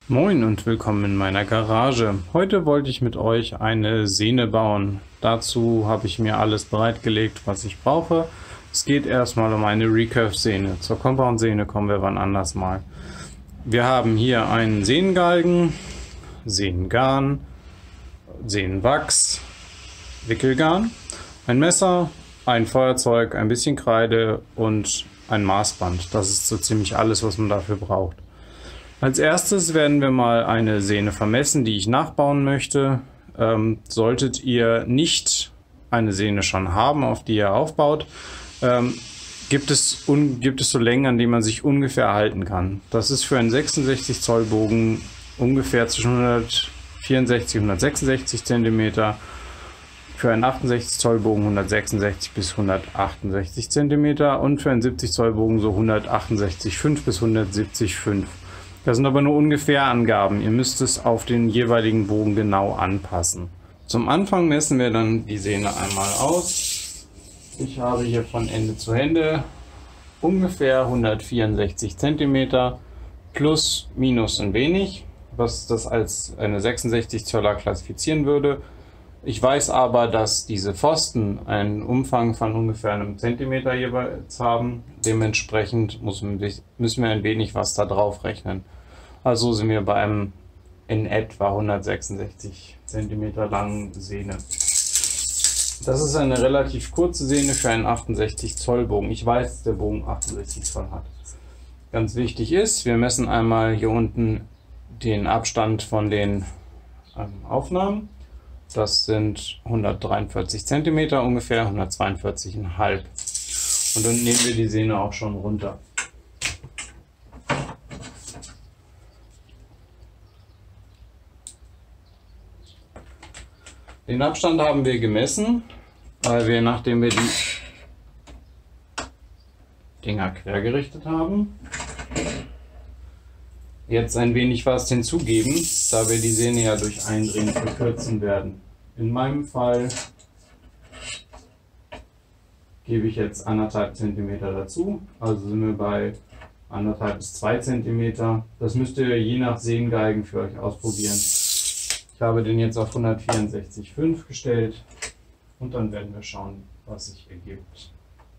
Moin und willkommen in meiner Garage. Heute wollte ich mit euch eine Sehne bauen. Dazu habe ich mir alles bereitgelegt, was ich brauche. Es geht erstmal um eine Recurve-Sehne. Zur Compound-Sehne kommen wir wann anders mal. Wir haben hier einen Sehnengalgen, Sehnengarn, Sehnenwachs, Wickelgarn, ein Messer, ein Feuerzeug, ein bisschen Kreide und ein Maßband. Das ist so ziemlich alles, was man dafür braucht. Als erstes werden wir mal eine Sehne vermessen, die ich nachbauen möchte. Solltet ihr nicht eine Sehne schon haben, auf die ihr aufbaut, gibt es so Längen, an denen man sich ungefähr halten kann. Das ist für einen 66 Zoll Bogen ungefähr zwischen 164 und 166 cm, für einen 68 Zoll Bogen 166 bis 168 cm und für einen 70 Zoll Bogen so 168,5 bis 170,5. Das sind aber nur ungefähr Angaben. Ihr müsst es auf den jeweiligen Bogen genau anpassen. Zum Anfang messen wir dann die Sehne einmal aus. Ich habe hier von Ende zu Ende ungefähr 164 cm plus minus ein wenig, was das als eine 66 Zöller klassifizieren würde. Ich weiß aber, dass diese Pfosten einen Umfang von ungefähr einem Zentimeter jeweils haben. Dementsprechend müssen wir ein wenig was da drauf rechnen. Also sind wir bei einem in etwa 166 cm langen Sehne. Das ist eine relativ kurze Sehne für einen 68 Zoll Bogen. Ich weiß, dass der Bogen 68 Zoll hat. Ganz wichtig ist, wir messen einmal hier unten den Abstand von den Aufnahmen. Das sind 143 cm ungefähr, 142,5. Und dann nehmen wir die Sehne auch schon runter. Den Abstand haben wir gemessen, weil wir, nachdem wir die Dinger quer gerichtet haben, jetzt ein wenig was hinzugeben, da wir die Sehne ja durch Eindrehen verkürzen werden. In meinem Fall gebe ich jetzt 1,5 cm dazu, also sind wir bei 1,5 bis 2 cm. Das müsst ihr je nach Sehnengeigen für euch ausprobieren. Ich habe den jetzt auf 164,5 gestellt und dann werden wir schauen, was sich ergibt.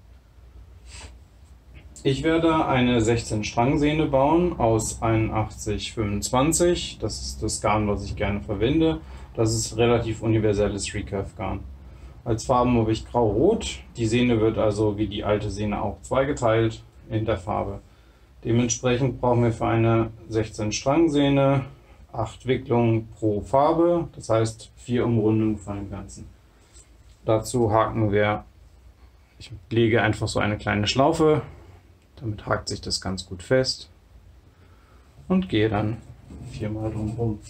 Ich werde eine 16-Strang-Sehne bauen aus 81,25. Das ist das Garn, was ich gerne verwende. Das ist relativ universelles Recurve-Garn. Als Farben habe ich Grau-Rot. Die Sehne wird also wie die alte Sehne auch zweigeteilt in der Farbe. Dementsprechend brauchen wir für eine 16-Strang-Sehne 8 Wicklungen pro Farbe, das heißt 4 Umrundungen von dem Ganzen. Dazu haken wir, ich lege einfach so eine kleine Schlaufe, damit hakt sich das ganz gut fest und gehe dann 4-mal drumherum.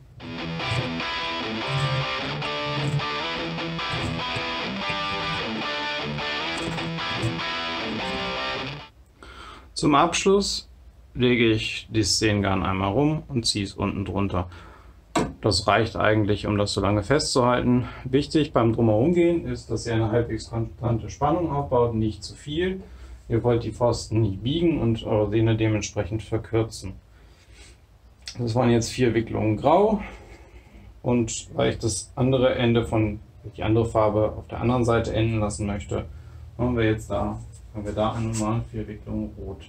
Zum Abschluss lege ich das Sehnengarn einmal rum und ziehe es unten drunter. Das reicht eigentlich, um das so lange festzuhalten. Wichtig beim Drumherum gehen ist, dass ihr eine halbwegs konstante Spannung aufbaut, nicht zu viel. Ihr wollt die Pfosten nicht biegen und eure Sehne dementsprechend verkürzen. Das waren jetzt 4 Wicklungen grau, und weil ich das andere Ende von die andere Farbe auf der anderen Seite enden lassen möchte, machen wir da einmal 4 Wicklungen rot.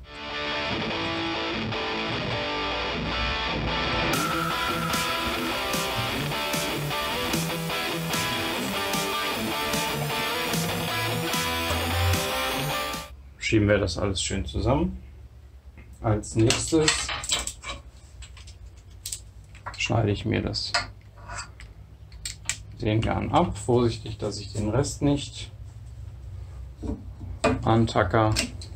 Schieben wir das alles schön zusammen. Als nächstes schneide ich mir das Sehnengarn ab, vorsichtig, dass ich den Rest nicht antacker.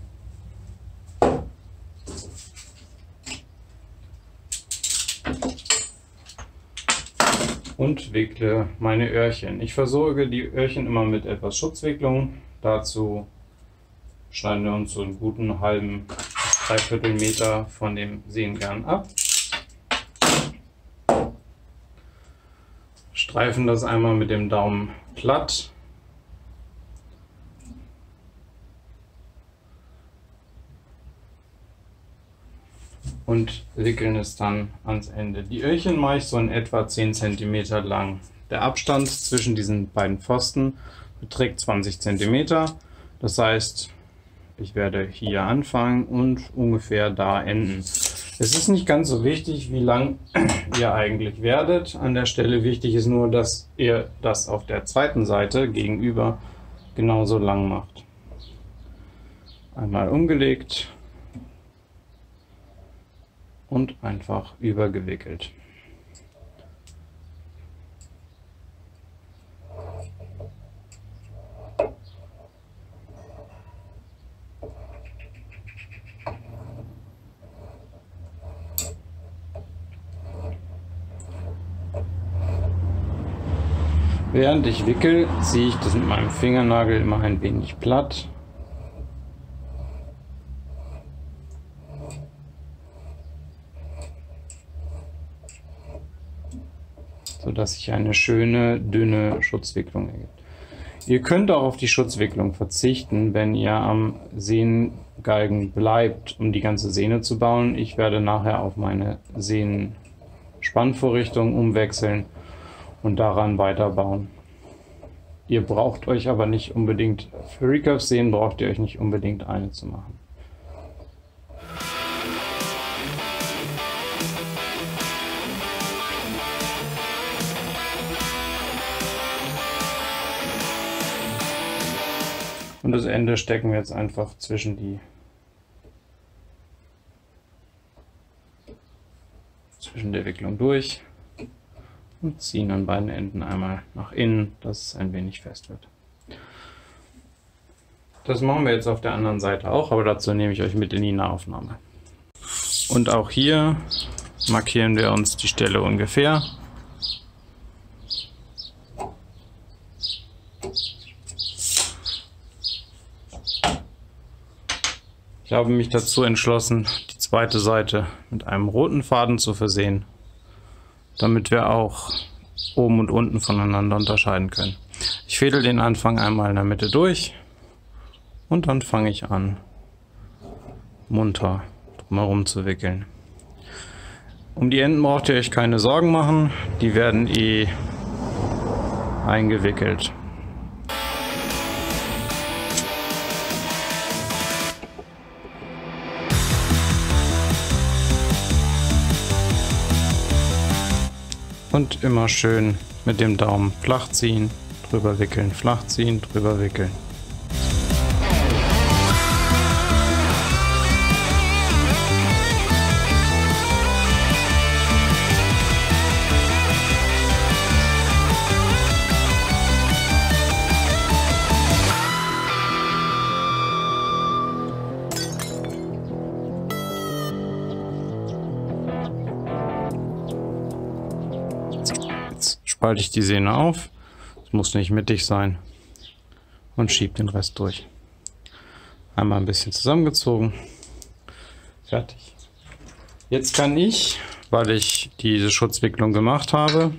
Und wickle meine Öhrchen. Ich versorge die Öhrchen immer mit etwas Schutzwicklung. Dazu schneiden wir uns so einen guten halben, 3/4 Meter von dem Sehnengarn ab. Streifen das einmal mit dem Daumen platt. und wickeln es dann ans Ende. Die Öhrchen mache ich so in etwa 10 cm lang. Der Abstand zwischen diesen beiden Pfosten beträgt 20 cm. Das heißt, ich werde hier anfangen und ungefähr da enden. Es ist nicht ganz so wichtig, wie lang ihr eigentlich werdet. An der Stelle wichtig ist nur, dass ihr das auf der zweiten Seite gegenüber genauso lang macht. Einmal umgelegt und einfach übergewickelt. Während ich wickel, ziehe ich das mit meinem Fingernagel immer ein wenig platt. Sodass sich eine schöne, dünne Schutzwicklung ergibt. Ihr könnt auch auf die Schutzwicklung verzichten, wenn ihr am Sehnengalgen bleibt, um die ganze Sehne zu bauen. Ich werde nachher auf meine Sehnenspannvorrichtung umwechseln und daran weiterbauen. Ihr braucht euch aber nicht unbedingt, für Recurve-Sehnen braucht ihr euch nicht unbedingt eine zu machen. Und das Ende stecken wir jetzt einfach zwischen der Wicklung durch und ziehen an beiden Enden einmal nach innen, dass es ein wenig fest wird. Das machen wir jetzt auf der anderen Seite auch, aber dazu nehme ich euch mit in die Nahaufnahme. Und auch hier markieren wir uns die Stelle ungefähr. Ich habe mich dazu entschlossen, die zweite Seite mit einem roten Faden zu versehen, damit wir auch oben und unten voneinander unterscheiden können. Ich fädel den Anfang einmal in der Mitte durch und dann fange ich an, munter drumherum zu wickeln. Um die Enden braucht ihr euch keine Sorgen machen, die werden eingewickelt. Und immer schön mit dem Daumen flach ziehen, drüber wickeln, flach ziehen, drüber wickeln. Spalte ich die Sehne auf, es muss nicht mittig sein, und schiebe den Rest durch. Einmal ein bisschen zusammengezogen, fertig. Jetzt kann ich, weil ich diese Schutzwicklung gemacht habe,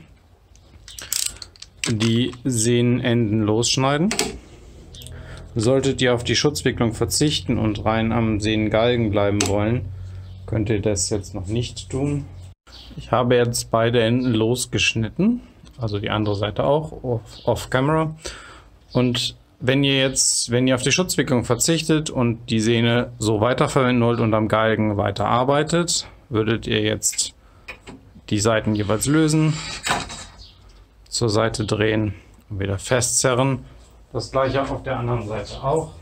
die Sehnenenden losschneiden. Solltet ihr auf die Schutzwicklung verzichten und rein am Sehnengalgen bleiben wollen, könnt ihr das jetzt noch nicht tun. Ich habe jetzt beide Enden losgeschnitten. Also die andere Seite auch, off-camera. Und wenn ihr auf die Schutzwicklung verzichtet und die Sehne so weiterverwenden wollt und am Galgen weiter arbeitet, würdet ihr jetzt die Seiten jeweils lösen, zur Seite drehen und wieder festzerren. Das gleiche auf der anderen Seite auch.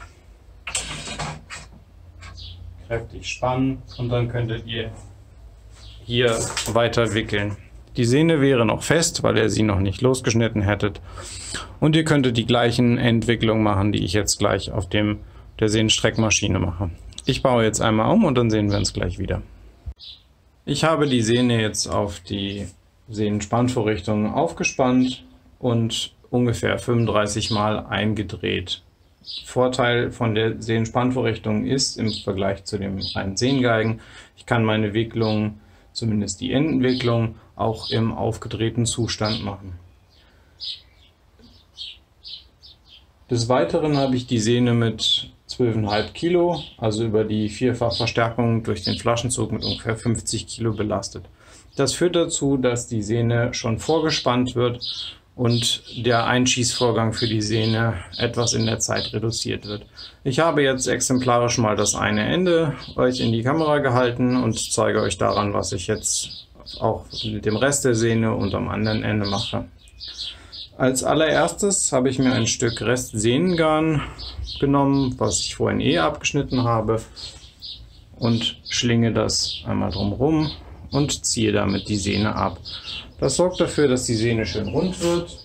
Kräftig spannen und dann könntet ihr hier weiter wickeln. Die Sehne wäre noch fest, weil ihr sie noch nicht losgeschnitten hättet. Und ihr könntet die gleichen Entwicklungen machen, die ich jetzt gleich auf der Sehnenstreckmaschine mache. Ich baue jetzt einmal um und dann sehen wir uns gleich wieder. Ich habe die Sehne jetzt auf die Sehnenspannvorrichtung aufgespannt und ungefähr 35 Mal eingedreht. Vorteil von der Sehnenspannvorrichtung ist im Vergleich zu dem reinen Sehnengalgen, ich kann meine Wicklung, zumindest die Endenwicklung, auch im aufgedrehten Zustand machen. Des Weiteren habe ich die Sehne mit 12,5 Kilo, also über die Vierfachverstärkung durch den Flaschenzug mit ungefähr 50 Kilo belastet. Das führt dazu, dass die Sehne schon vorgespannt wird und der Einschießvorgang für die Sehne etwas in der Zeit reduziert wird. Ich habe jetzt exemplarisch mal das eine Ende euch in die Kamera gehalten und zeige euch daran, was ich jetzt auch mit dem Rest der Sehne und am anderen Ende mache. Als allererstes habe ich mir ein Stück Restsehnengarn genommen, was ich vorhin abgeschnitten habe, und schlinge das einmal drumherum und ziehe damit die Sehne ab. Das sorgt dafür, dass die Sehne schön rund wird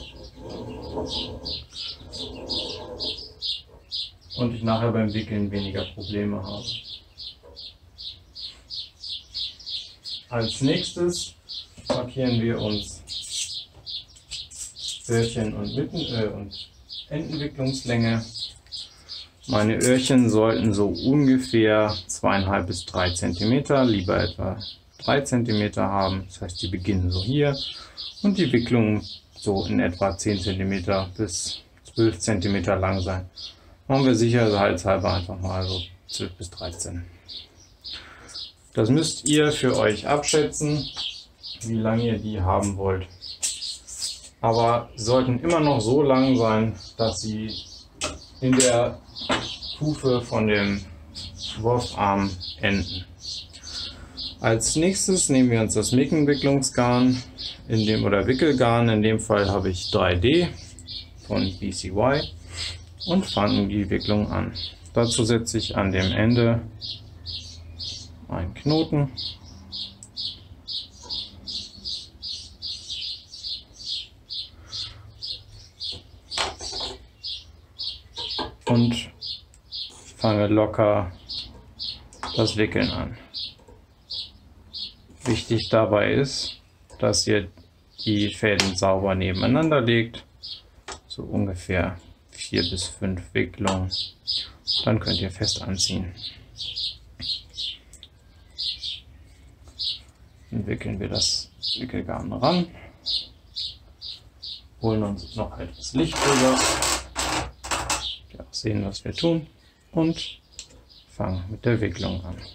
und ich nachher beim Wickeln weniger Probleme habe. Als nächstes markieren wir uns Öhrchen und Endenwicklungslänge. Meine Öhrchen sollten so ungefähr 2,5 bis 3 cm, lieber etwa 3 cm haben. Das heißt, die beginnen so hier und die Wicklung so in etwa 10 cm bis 12 cm lang sein. Machen wir sicherheitshalber einfach mal so 12 bis 13. Das müsst ihr für euch abschätzen, wie lange ihr die haben wollt. Aber sollten immer noch so lang sein, dass sie in der Kufe von dem Wurfarm enden. Als nächstes nehmen wir uns das Mickenwicklungsgarn oder Wickelgarn. In dem Fall habe ich 3D von BCY und fange die Wicklung an. Dazu setze ich an dem Ende einen Knoten. Und fange locker das Wickeln an. Wichtig dabei ist, dass ihr die Fäden sauber nebeneinander legt, so ungefähr 4 bis 5 Wicklungen. Dann könnt ihr fest anziehen. Dann wickeln wir das Wickelgarn ran, holen uns noch etwas Licht drüber, ja, sehen, was wir tun, und fangen mit der Wicklung an.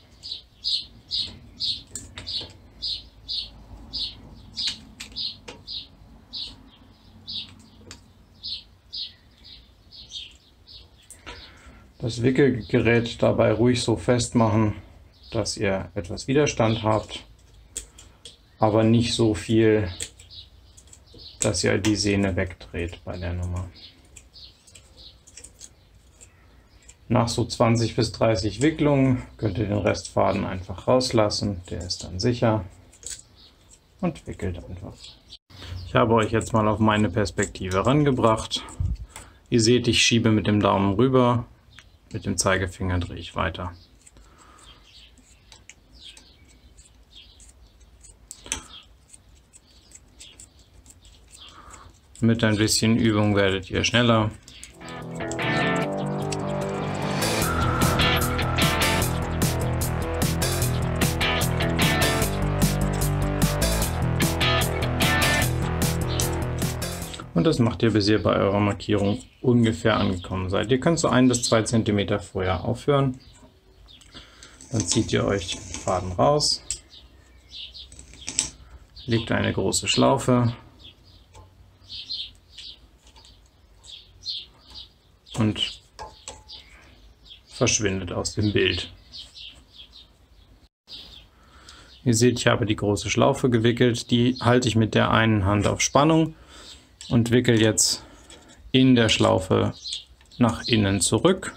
Das Wickelgerät dabei ruhig so festmachen, dass ihr etwas Widerstand habt, aber nicht so viel, dass ihr die Sehne wegdreht bei der Nummer. Nach so 20 bis 30 Wicklungen könnt ihr den Restfaden einfach rauslassen, der ist dann sicher, und wickelt einfach. Ich habe euch jetzt mal auf meine Perspektive rangebracht. Ihr seht, ich schiebe mit dem Daumen rüber, mit dem Zeigefinger drehe ich weiter. Mit ein bisschen Übung werdet ihr schneller. Und das macht ihr, bis ihr bei eurer Markierung ungefähr angekommen seid. Ihr könnt so 1 bis 2 cm vorher aufhören. Dann zieht ihr euch den Faden raus, legt eine große Schlaufe und verschwindet aus dem Bild. Ihr seht, ich habe die große Schlaufe gewickelt. Die halte ich mit der einen Hand auf Spannung und wickel jetzt in der Schlaufe nach innen zurück.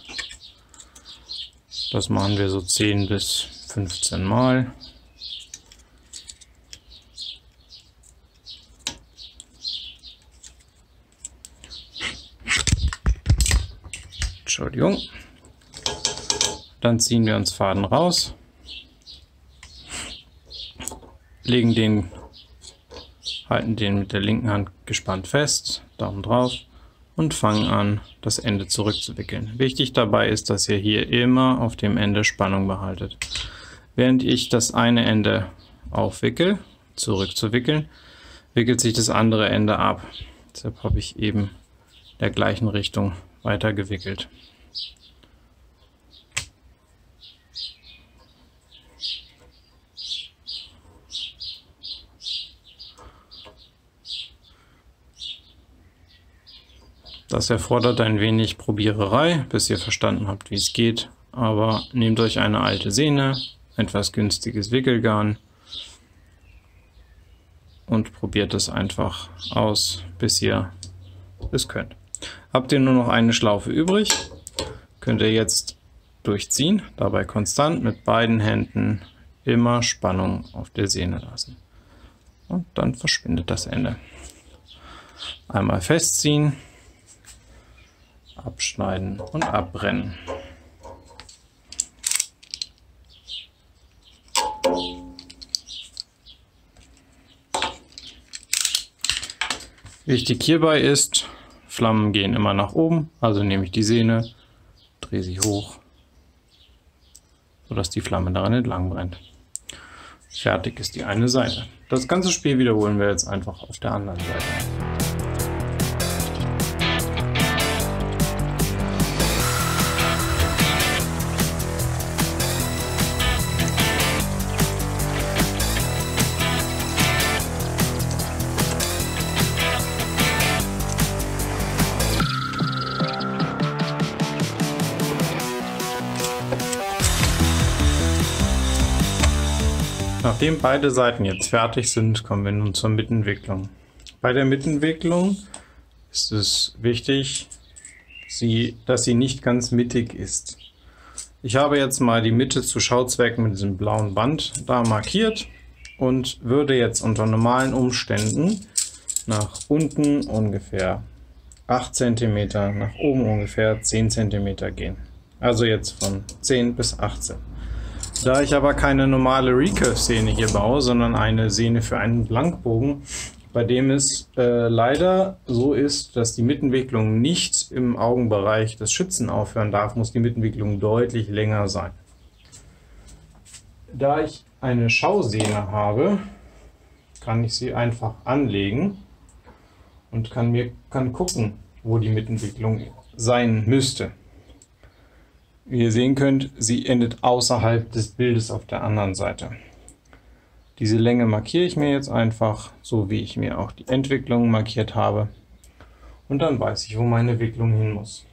Das machen wir so 10 bis 15 Mal. Entschuldigung. Dann ziehen wir uns Faden raus, halten den mit der linken Hand gespannt fest, Daumen drauf, und fangen an, das Ende zurückzuwickeln. Wichtig dabei ist, dass ihr hier immer auf dem Ende Spannung behaltet. Während ich das eine Ende aufwickel, zurückzuwickeln, wickelt sich das andere Ende ab. Deshalb habe ich eben in der gleichen Richtung weiter gewickelt. Das erfordert ein wenig Probiererei, bis ihr verstanden habt, wie es geht. Aber nehmt euch eine alte Sehne, etwas günstiges Wickelgarn und probiert es einfach aus, bis ihr es könnt. Habt ihr nur noch eine Schlaufe übrig, könnt ihr jetzt durchziehen, dabei konstant mit beiden Händen immer Spannung auf der Sehne lassen. Und dann verschwindet das Ende. Einmal festziehen, abschneiden und abbrennen. Wichtig hierbei ist, Flammen gehen immer nach oben, also nehme ich die Sehne, drehe sie hoch, sodass die Flamme daran entlang brennt. Fertig ist die eine Seite. Das ganze Spiel wiederholen wir jetzt einfach auf der anderen Seite. Nachdem beide Seiten jetzt fertig sind, kommen wir nun zur Mittenwicklung. Bei der Mittenwicklung ist es wichtig, dass sie nicht ganz mittig ist. Ich habe jetzt mal die Mitte zu Schauzwecken mit diesem blauen Band da markiert und würde jetzt unter normalen Umständen nach unten ungefähr 8 cm, nach oben ungefähr 10 cm gehen. Also jetzt von 10 bis 18. Da ich aber keine normale Recurve-Sehne hier baue, sondern eine Sehne für einen Blankbogen, bei dem es leider so ist, dass die Mittenwicklung nicht im Augenbereich des Schützen aufhören darf, muss die Mittenwicklung deutlich länger sein. Da ich eine Schausehne habe, kann ich sie einfach anlegen und kann gucken, wo die Mittenwicklung sein müsste. Wie ihr sehen könnt, sie endet außerhalb des Bildes auf der anderen Seite. Diese Länge markiere ich mir jetzt einfach, so wie ich mir auch die Entwicklung markiert habe. Und dann weiß ich, wo meine Wicklung hin muss.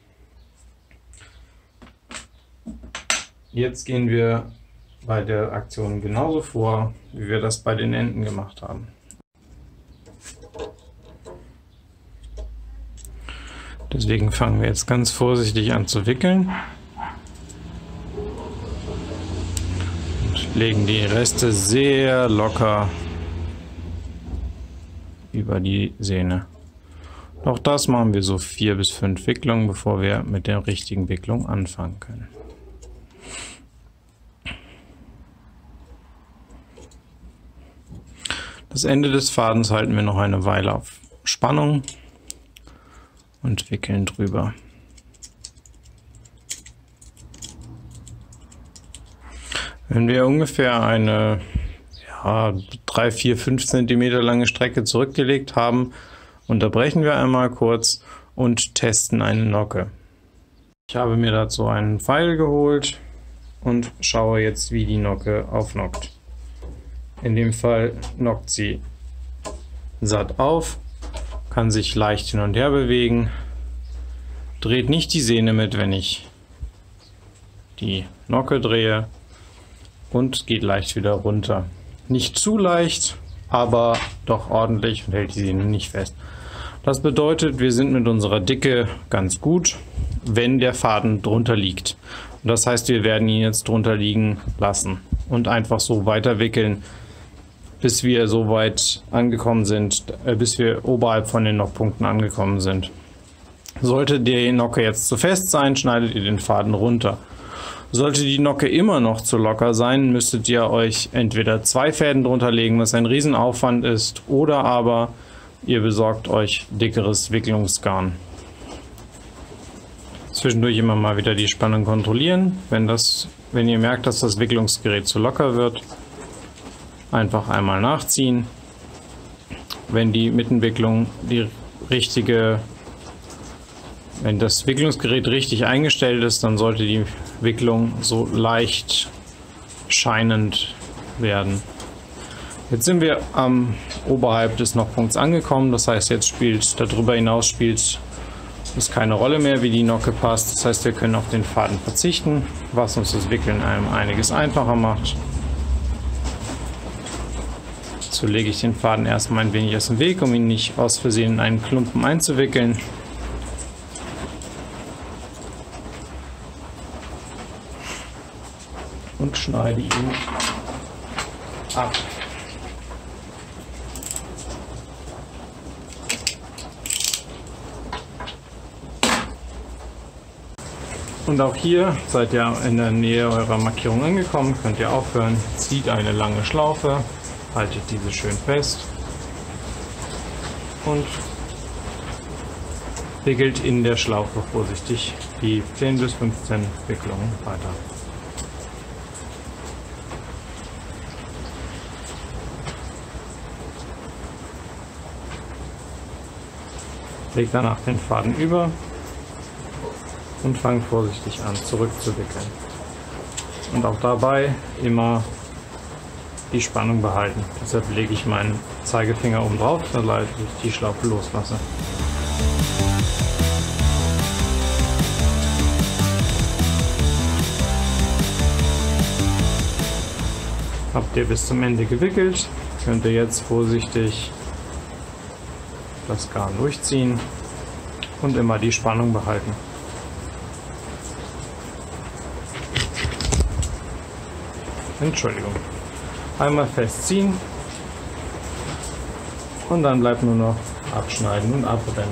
Jetzt gehen wir bei der Aktion genauso vor, wie wir das bei den Enden gemacht haben. Deswegen fangen wir jetzt ganz vorsichtig an zu wickeln. Legen die Reste sehr locker über die Sehne. Auch das machen wir so 4 bis 5 Wicklungen, bevor wir mit der richtigen Wicklung anfangen können. Das Ende des Fadens halten wir noch eine Weile auf Spannung und wickeln drüber. Wenn wir ungefähr eine 3, 4, 5 cm lange Strecke zurückgelegt haben, unterbrechen wir einmal kurz und testen eine Nocke. Ich habe mir dazu einen Pfeil geholt und schaue jetzt, wie die Nocke aufnockt. In dem Fall knockt sie satt auf, kann sich leicht hin und her bewegen, dreht nicht die Sehne mit, wenn ich die Nocke drehe, und geht leicht wieder runter. Nicht zu leicht, aber doch ordentlich und hält die Sehne nicht fest. Das bedeutet, wir sind mit unserer Dicke ganz gut, wenn der Faden drunter liegt. Und das heißt, wir werden ihn jetzt drunter liegen lassen und einfach so weiter wickeln, bis wir so weit angekommen sind, bis wir oberhalb von den Nockpunkten angekommen sind. Sollte die Nocke jetzt zu fest sein, schneidet ihr den Faden runter. Sollte die Nocke immer noch zu locker sein, müsstet ihr euch entweder 2 Fäden drunter legen, was ein Riesenaufwand ist, oder aber ihr besorgt euch dickeres Wicklungsgarn. Zwischendurch immer mal wieder die Spannung kontrollieren. Wenn ihr merkt, dass das Wicklungsgerät zu locker wird, einfach einmal nachziehen. Wenn die Mittenwicklung wenn das Wicklungsgerät richtig eingestellt ist, dann sollte die Wicklung so leicht scheinend werden. Jetzt sind wir oberhalb des Nockpunkts angekommen, das heißt, jetzt darüber hinaus spielt es keine Rolle mehr, wie die Nocke passt. Das heißt, wir können auf den Faden verzichten, was uns das Wickeln einiges einfacher macht. So lege ich den Faden erstmal ein wenig aus dem Weg, um ihn nicht aus Versehen in einen Klumpen einzuwickeln. Und schneide ihn ab. Und auch hier seid ihr in der Nähe eurer Markierung angekommen, könnt ihr aufhören, zieht eine lange Schlaufe, haltet diese schön fest und wickelt in der Schlaufe vorsichtig die 10 bis 15 Wicklungen weiter. Legt danach den Faden über und fangt vorsichtig an zurückzuwickeln. Und auch dabei immer die Spannung behalten. Deshalb lege ich meinen Zeigefinger oben drauf, sobald ich die Schlaufe loslasse. Habt ihr bis zum Ende gewickelt, könnt ihr jetzt vorsichtig das Garn durchziehen und immer die Spannung behalten. Entschuldigung. Einmal festziehen und dann bleibt nur noch abschneiden und abbrennen.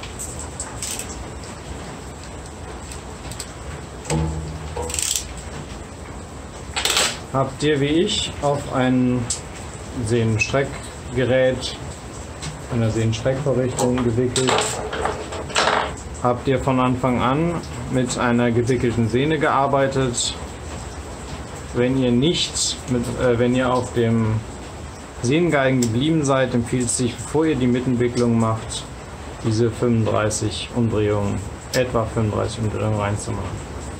Habt ihr wie ich auf ein Sehnenstreckgerät, einer Sehnenstreckvorrichtung gewickelt, habt ihr von Anfang an mit einer gewickelten Sehne gearbeitet. Wenn ihr auf dem Sehnengeigen geblieben seid, empfiehlt es sich, bevor ihr die Mittenwicklung macht, diese etwa 35 Umdrehungen reinzumachen.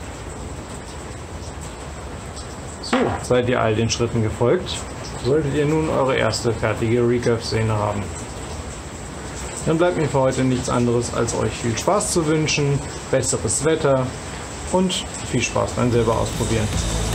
So, seid ihr all den Schritten gefolgt, solltet ihr nun eure erste fertige Recurve-Sehne haben. Dann bleibt mir für heute nichts anderes, als euch viel Spaß zu wünschen, besseres Wetter und viel Spaß beim selber ausprobieren.